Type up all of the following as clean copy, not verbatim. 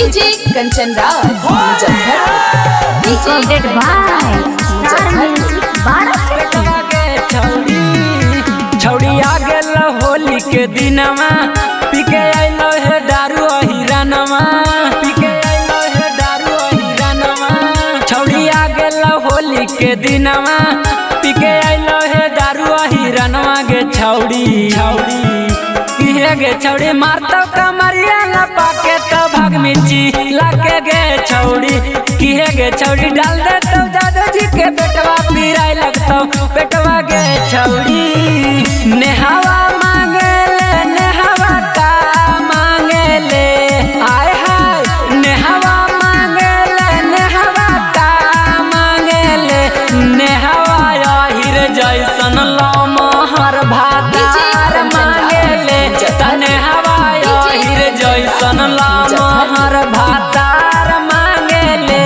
DJ Kanchan Raj recorded by star music 12 छौड़ी आ गेल होली के दिनमा पीके आइलो हे दारू अहिरानमा पीके आइलो हे दारू अहिरानमा छौड़ी आ गेल होली के दिनमा पीके आइलो हे दारू अहिरानमा गे छौड़ी छौड़ी किहे गे छौड़ी मारतो कमरिया लपा के तो भाग मिर्ची लाके गे छौड़ी किहे गे छौड़ी डाल दे तो जादू जी के बेटवा पीराई लगतो बेटवा गे छौड़ी नेहावा मांगे ले नेहावा का मांगे ले आय हाय नेहावा मांगे ले नेहावा का मांगे ले नेहावा आहिर जैसन लमहर भातार मांगे ले तने हवा आहिर जैसन लमहर भातार मांगे ले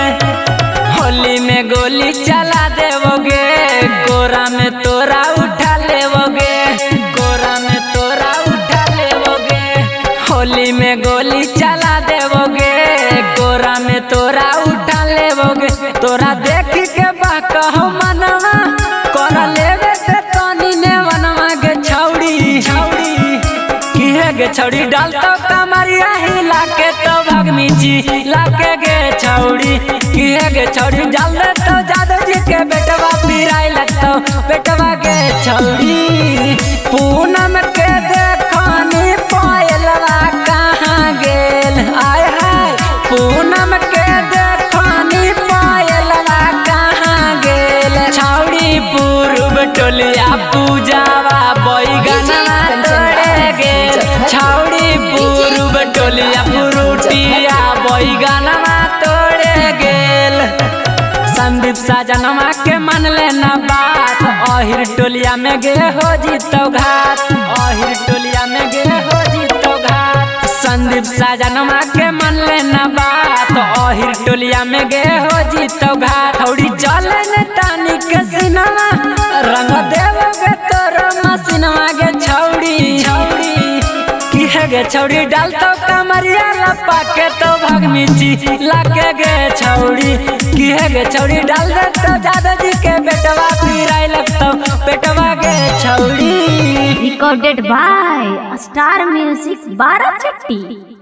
होली में गोली चला देवोगे कोरा में तोरा उठा लेवोगे कोरा में तोरा उठा लेवोगे होली में गोली चला देवोगे कोरा में तोरा उठा लेवोगे तोरा देख के बाकहो मनवा कोरा लेवे से तनी ने वनवा गे छौड़ी छौड़ी किहे गे छौड़ी डालतो कमरिया हिला के तो भाग मिची लाके गे छौड़ी किहे गे छौड़ी डाल दे तो जादू जी के बेटवा पीराई लगतो बेटवा गे छौड़ी पूनम के देखनी पायलवा कहाँ गेल आय हाय पूनम के देखनी पायलवा कहाँ गेल छौड़ी पूर्व टोलिया पूजावा बैगनवा तोड़े गेल छौड़ी पूर्व टोलिया पुरुटिया बैगनवा तोड़े गेल संदीप साजनमा के मन लेना बात अहिर टोलिया में गे हो जीतो घाट अहिर टोलिया में गे हो जीतो घाट संदीप साजनमा के मन लेना बात अहिर टोलिया में गे हो जीतो घाट थोड़ी चले न तानी के सिनेमा रंग देवोगे तोरो मसीनवा गे छौड़ी छौड़ी किहे गे छौड़ी डालतो कमरिया लपा के तो भाग मिची लाके गे छौड़ी किहे गे छौड़ी डाल दे तो जादू जी के बेटवा पीराई लगतो बेटवा गे छौड़ी रिकॉर्डेड बाय स्टार म्यूजिक 12